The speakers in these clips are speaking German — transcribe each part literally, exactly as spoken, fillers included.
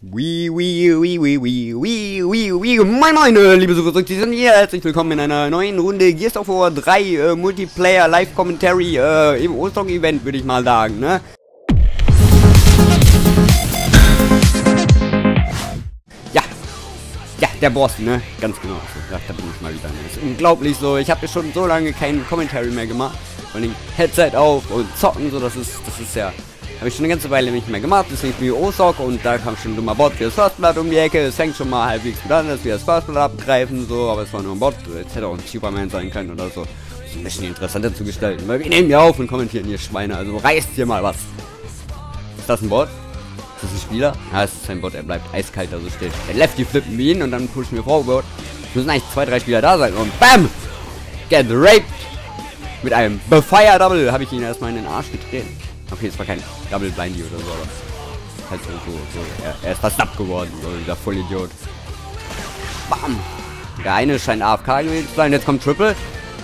Wii, Wii, Wii, Wii, Wii, Wii, Wii, Wii, moin moin, liebe Suche, Sie sind hier, herzlich willkommen in einer neuen Runde Gears of War drei äh, Multiplayer Live Commentary äh, im Ostern-Event, würde ich mal sagen, ne? Ja, ja, der Boss, ne? Ganz genau, so, ja, da bin ich mal wieder, ne? Das ist unglaublich so, ich habe schon so lange keinen Commentary mehr gemacht, vor allem Headset auf und zocken, so, das ist, das ist ja... Habe ich schon eine ganze Weile nicht mehr gemacht, deswegen bin ich Osok und da kam schon ein dummer Bot für das First Blood um die Ecke. Es fängt schon mal halbwegs gut an, dass wir das First Blood abgreifen, so, aber es war nur ein Bot. Es hätte auch ein Superman sein können oder so. Das ist ein bisschen interessanter zu gestalten, weil wir nehmen ja auf und kommentieren hier Schweine, also reißt hier mal was. Ist das ein Bot? Ist das ein Spieler? Ja, es ist ein Bot, er bleibt eiskalt da so stehen. Der Lefty flippen wie ihn und dann pushen wir forward. Es müssen eigentlich zwei, drei Spieler da sein und BAM! Get raped! Mit einem Befire Double habe ich ihn erstmal in den Arsch getreten. Okay, es war kein Double Blindy oder so, aber halt so, so, so. Er, er ist fast ab geworden, so dieser Vollidiot. Bam! Der eine scheint A F K gewesen zu sein, jetzt kommt Triple.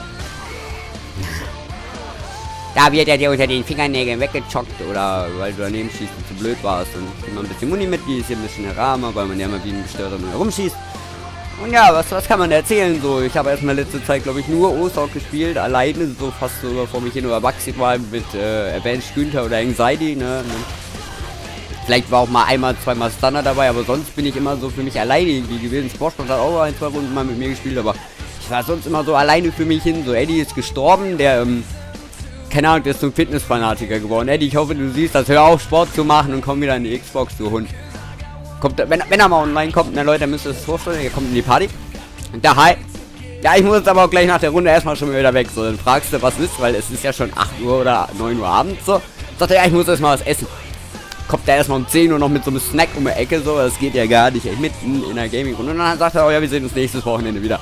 Da wird er dir unter den Fingernägeln weggechockt oder weil du daneben schießt und zu blöd warst. Und ich nehme mal ein bisschen Muni mit, die ist hier ein bisschen Rahmen, weil man ja mal wie ein Gestörter nur herumschießt. Und ja, was, was kann man erzählen so? Ich habe erstmal letzte Zeit, glaube ich, nur Osok gespielt, alleine, so fast so vor mich hin oder maximal mit äh, Advanced Günther oder Anxiety, ne? Vielleicht war auch mal einmal, zweimal Stunner dabei, aber sonst bin ich immer so für mich alleine irgendwie gewesen. Sportsport hat auch ein, zwei Runden mal mit mir gespielt, aber ich war sonst immer so alleine für mich hin. So, Eddie ist gestorben, der, ähm, keine Ahnung, der ist zum Fitnessfanatiker geworden. Eddie, ich hoffe, du siehst das, hör auf, Sport zu machen und komm wieder in die Xbox, du Hund. Kommt, wenn, wenn er mal online kommt, na Leute, müsst ihr es vorstellen, er kommt in die Party. Und da, hi. Ja, ich muss jetzt aber auch gleich nach der Runde erstmal schon wieder weg. So, dann fragst du, was ist, weil es ist ja schon acht Uhr oder neun Uhr abends, so. Sagt er, ja, ich muss erstmal was essen. Kommt er erstmal um zehn Uhr noch mit so einem Snack um die Ecke, so, das geht ja gar nicht, ey, mitten in der Gaming-Runde. Und dann sagt er, oh ja, wir sehen uns nächstes Wochenende wieder.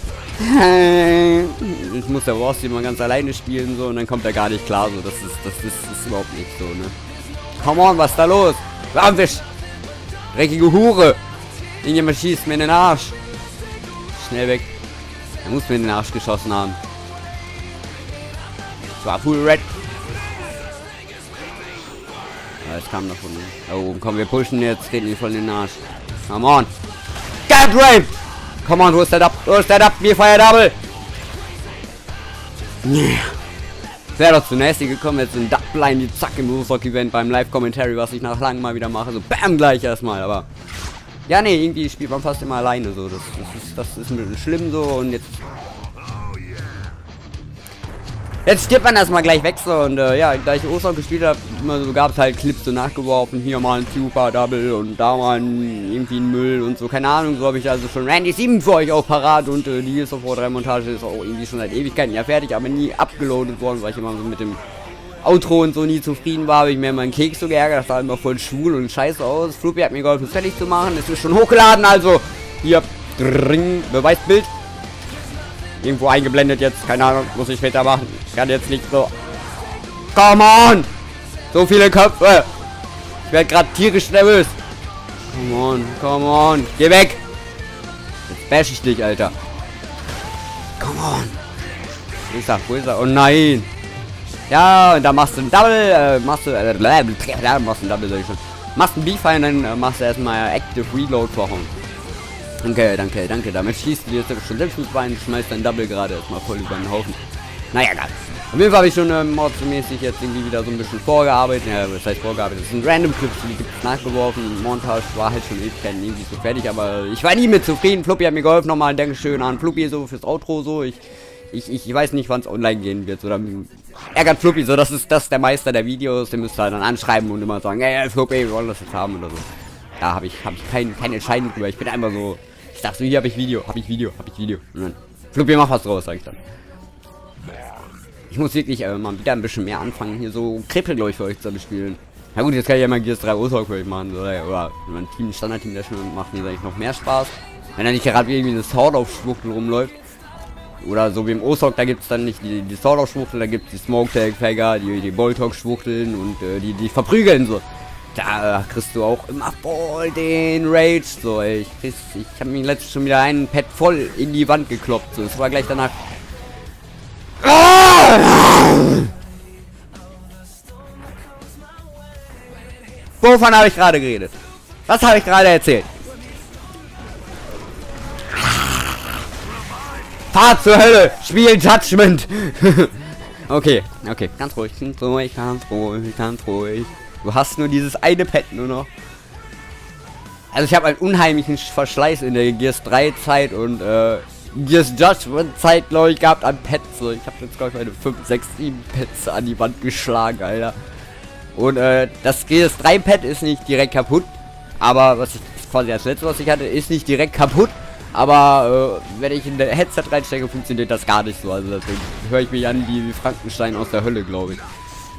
Ich muss der Ross immer ganz alleine spielen, so, und dann kommt er gar nicht klar, so, das ist, das ist, das ist überhaupt nicht so, ne. Come on, was ist da los? Warmfisch! Dreckige Hure! Irgendjemand schießt mir in den Arsch. Schnell weg. Er muss mir in den Arsch geschossen haben. Ich war full red. Ja, es kam noch von da oben. Komm, wir pushen jetzt. Treten ihn voll in den Arsch. Come on. Get raped! Come on, wo ist der Dub? Wo ist der Dub? Wir feiern Double! Yeah. Wäre doch zu nasty gekommen, jetzt ein Dubline, die zack im Osok-Event beim Live-Commentary, was ich nach langem mal wieder mache. So BAM gleich erstmal, aber... Ja, nee, irgendwie spielt man fast immer alleine so. Das, das, ist, das ist ein bisschen schlimm so und jetzt... Jetzt stirbt man erstmal gleich weg so und äh, ja, da ich Osok gespielt habe, immer so gab es halt Clips so nachgeworfen, hier mal ein Super Double und da mal ein, irgendwie ein Müll und so, keine Ahnung, so habe ich also schon Randy sieben für euch auch parat und äh, die Gears of War drei Montage ist auch irgendwie schon seit Ewigkeiten ja fertig, aber nie abgeloadet worden, weil ich immer so mit dem Outro und so nie zufrieden war, habe ich mir immer einen Keks so geärgert, das sah immer voll schwul und scheiße aus. Floopy hat mir geholfen, es fertig zu machen, es ist schon hochgeladen, also hier, dring, Beweisbild. Irgendwo eingeblendet jetzt, keine Ahnung, muss ich später machen. Kann jetzt nicht so. Come on! So viele Köpfe! Ich werde gerade tierisch nervös. Come on, come on. Geh weg! Jetzt bash ich dich, Alter. Come on! Wo ist er? Wo ist er? Oh nein! Ja, und da machst du ein Double, äh, machst du, äh, ja, machst ein Double, sag ich schon. Machst ein Beefire und dann äh, machst du erstmal Active Reload vorhauen. Danke, danke, danke. Damit schießt du dir jetzt schon selbst ins Bein und schmeißt dein Double gerade erstmal voll über den Haufen. Naja, geil. Auf jeden Fall habe ich schon ähm, mordsmäßig jetzt irgendwie wieder so ein bisschen vorgearbeitet. Ja, was heißt vorgearbeitet? Das sind Random Clips, die gibt es nachgeworfen. Montage war halt schon Ewigkeiten irgendwie so fertig, aber ich war nie mit zufrieden. Floppy hat mir geholfen. Nochmal ein Dankeschön an Floppy so fürs Outro so. Ich, ich, ich weiß nicht, wann es online gehen wird. Oder ärgert Floppy so, das ist das der Meister der Videos. Den müsst ihr dann anschreiben und immer sagen, hey, Floppy, wir wollen das jetzt haben oder so. Da habe ich, hab ich kein, keine Entscheidung drüber. Ich bin einfach so. Ich dachte so, hier habe ich Video, habe ich Video, habe ich Video. Und dann, Floppy, mach was draus, sag ich dann. Ich muss wirklich äh, mal wieder ein bisschen mehr anfangen, hier so Krippel, glaube ich, für euch zu bespielen. Na gut, jetzt kann ich ja mal Gears drei Osok für euch machen, oder, oder ein Team, Standard-Team, der schon macht mir eigentlich noch mehr Spaß. Wenn er nicht gerade irgendwie eine Sword auf Schwuchtel rumläuft. Oder so wie im Osok, da gibt es dann nicht die, die Sword auf Schwuchtel, da gibt es die Smoke-Tag-Fagger, die, die Boltok-Schwuchteln und äh, die, die verprügeln so. Da kriegst du auch immer voll den Rage, so, ey. Ich, krieg, ich habe mir letztens schon wieder einen Pad voll in die Wand gekloppt, so. Es war gleich danach. Wovon habe ich gerade geredet? Was habe ich gerade erzählt? Fahr zur Hölle! Spiel Judgment! Okay, okay. Ganz ruhig, ganz ruhig, ganz ruhig, ganz ruhig. Du hast nur dieses eine Pad nur noch. Also ich habe einen unheimlichen Verschleiß in der Gears drei Zeit und äh, Gears Judgment Zeit, glaube ich, gehabt an Pads. So, ich habe jetzt, glaube ich, meine fünf, sechs, sieben Pads an die Wand geschlagen, Alter. Und äh, das Gears drei Pad ist nicht direkt kaputt. Aber was ich quasi als letztes, was ich hatte, ist nicht direkt kaputt. Aber äh, wenn ich in der Headset reinstecke, funktioniert das gar nicht so. Also deswegen höre ich mich an wie Frankenstein aus der Hölle, glaube ich.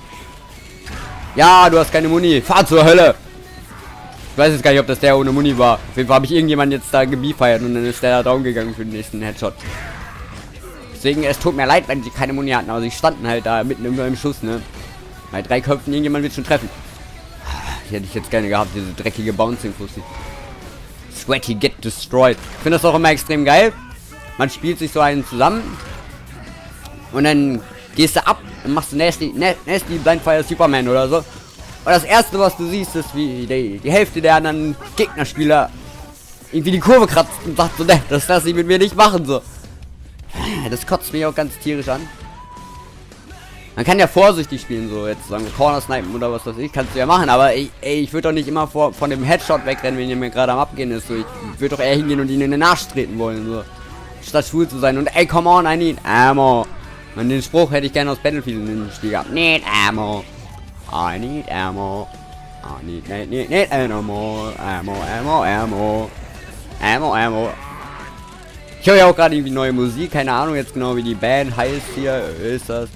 Ja, du hast keine Muni. Fahr zur Hölle! Ich weiß jetzt gar nicht, ob das der ohne Muni war. Auf jeden Fall habe ich irgendjemand jetzt da gebiefeiert und dann ist der da down gegangen für den nächsten Headshot. Deswegen, es tut mir leid, wenn sie keine Muni hatten, aber sie standen halt da mitten im, im Schuss, ne? Bei drei Köpfen, irgendjemand wird schon treffen. Die hätte ich jetzt gerne gehabt, diese dreckige Bouncing-Pussy. Sweaty get destroyed. Ich finde das auch immer extrem geil. Man spielt sich so einen zusammen und dann gehst du ab und machst du Nasty, Nasty Blindfire Superman oder so. Und das erste, was du siehst, ist, wie die, die Hälfte der anderen Gegnerspieler irgendwie die Kurve kratzt und sagt so, ne, das lasse ich mit mir nicht machen, so. Das kotzt mich auch ganz tierisch an. Man kann ja vorsichtig spielen, so jetzt sagen wir Corner snipen oder was weiß ich, kannst du ja machen, aber ey, ey ich würde doch nicht immer vor, von dem Headshot wegrennen, wenn ihr mir gerade am Abgehen ist, so. Ich würde doch eher hingehen und ihn in den Arsch treten wollen, so. Statt schwul zu sein und ey, come on, I need ammo. Und den Spruch hätte ich gerne aus Battlefield in dem Spiel gehabt. Need ammo. I need ammo. I need, need, need, need ammo. Ammo, ammo, ammo. Ammo, ammo. Ich höre ja auch gerade irgendwie neue Musik. Keine Ahnung jetzt genau, wie die Band heißt hier. Ist das?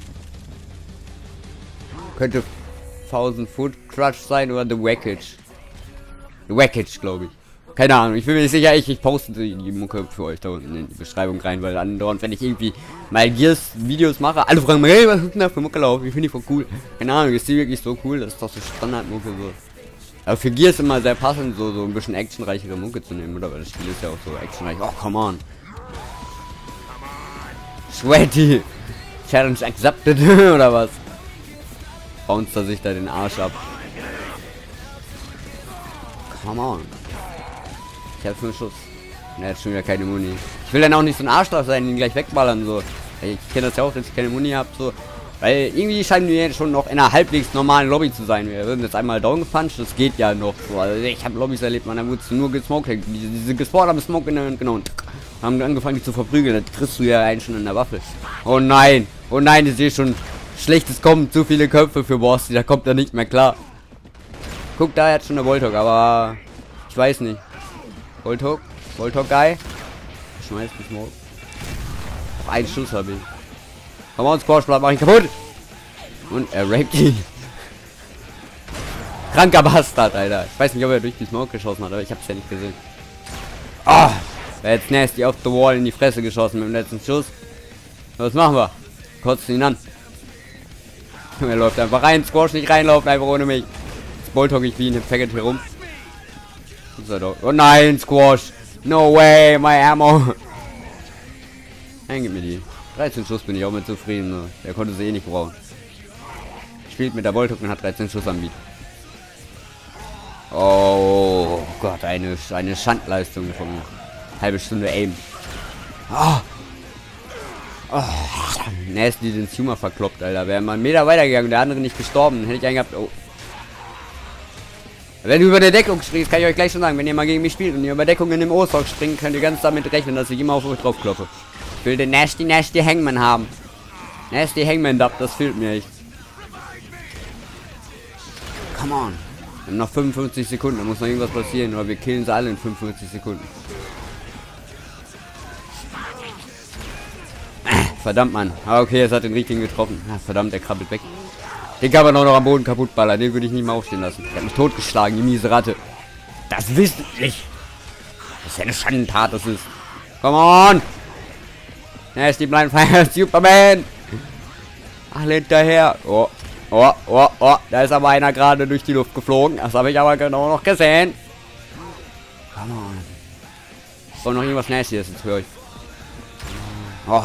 Könnte Thousand Foot Crush sein oder The Wreckage. The Wreckage, glaube ich. Keine Ahnung, ich bin mir nicht sicher, ich, ich poste die, die Mucke für euch da unten in die Beschreibung rein, weil andauernd, wenn ich irgendwie mal Gears Videos mache, alle fragen mich, hey, was ist denn da für Mucke laufen? Ich finde die voll cool. Keine Ahnung, ist die wirklich so cool? Das ist doch so Standardmucke so. Aber für Gears immer sehr passend, so, so ein bisschen actionreichere Mucke zu nehmen, oder? Weil das Spiel ist ja auch so actionreich. Oh, come on. Sweaty. Challenge accepted, oder was? Bounce er sich da den Arsch ab. Come on. Ich hab fünf Schuss. Ne, hat schon wieder keine Muni. Ich will dann auch nicht so ein Arschloch sein, ihn gleich wegballern, so. Ich kenne das ja auch, dass ich keine Muni habe, so. Weil irgendwie scheinen wir schon noch in einer halbwegs normalen Lobby zu sein. Wir sind jetzt einmal down gepuncht, das geht ja noch. So. Also ich habe Lobbys erlebt, man, da wurde nur gesmoked. Diese, diese gespawnt haben Smoke in der Hand, genau. Und haben angefangen, die zu verprügeln. Das kriegst du ja einen schon in der Waffe. Oh nein, oh nein, ich sehe schon Schlechtes kommen. Zu viele Köpfe für Borsty, da kommt er nicht mehr klar. Guck, da hat schon eine Voltok, aber ich weiß nicht. Voltok, Voltok Guy. Schmeiß mich mal. Noch einen Schuss habe ich. Komm on, Squashblatt, mach ihn kaputt. Und er raped ihn. Kranker Bastard, Alter. Ich weiß nicht, ob er durch die Smoke geschossen hat, aber ich hab's ja nicht gesehen. Ah, oh, wer jetzt nasty auf the wall in die Fresse geschossen mit dem letzten Schuss. Was machen wir? Kotzen ihn an. Er läuft einfach rein, Squash nicht reinlaufen, einfach ohne mich. Jetzt Voltok ich wie ein Faggot hier rum. Oh nein, Squash. No way, my ammo. Nein, gib mir die. dreizehn Schuss bin ich auch mit zufrieden. Ne? Der konnte sie eh nicht brauchen. Spielt mit der Voltok und hat dreizehn Schuss am Beat. Oh Gott, eine, eine Schandleistung von halbe Stunde Aim. Oh. Oh. Nasty den Tumor verkloppt, Alter. Wäre mal einen Meter weitergegangen, der andere nicht gestorben, hätte ich einen gehabt. Oh. Wenn du über der Deckung springst, kann ich euch gleich schon sagen, wenn ihr mal gegen mich spielt und ihr über Deckung in dem O-Sock springt, könnt ihr ganz damit rechnen, dass ich immer auf euch drauf klopfe. Ich will den Nasty Nasty Hangman haben. Nasty Hangman Dub, das fehlt mir echt. Come on. Wir haben noch fünfundfünfzig Sekunden, da muss noch irgendwas passieren, oder wir killen sie alle in fünfundfünfzig Sekunden. Verdammt, Mann. Ah, okay, es hat den richtigen getroffen. Ah, verdammt, der krabbelt weg. Den kann man auch noch am Boden kaputt ballern. Den würde ich nicht mehr aufstehen lassen. Der hat mich totgeschlagen, die miese Ratte. Das wisst ihr nicht. Das ist ja eine Schandentat, das ist. Come on! Er ist die Blindfire Superman! Alle hinterher. Oh, oh, oh, oh. Da ist aber einer gerade durch die Luft geflogen. Das habe ich aber genau noch gesehen. Come on. So, noch irgendwas Nasty jetzt für euch. Oh.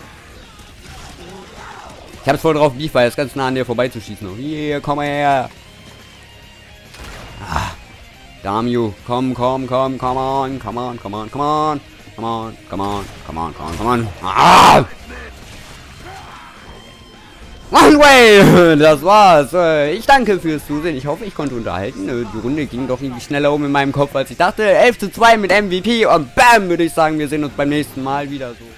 Ich hab's voll drauf, Beef, weil es ganz nah an dir vorbeizuschießen. Hier, komm her. Ah. Damn you. Komm, komm, komm, come on, come on, come on, come on. Come on, come on, come on, come on, come on. Ah! One way! Das war's. Ich danke fürs Zusehen. Ich hoffe, ich konnte unterhalten. Die Runde ging doch irgendwie schneller um in meinem Kopf, als ich dachte. elf zu zwei mit M V P und bam, würde ich sagen, wir sehen uns beim nächsten Mal wieder so.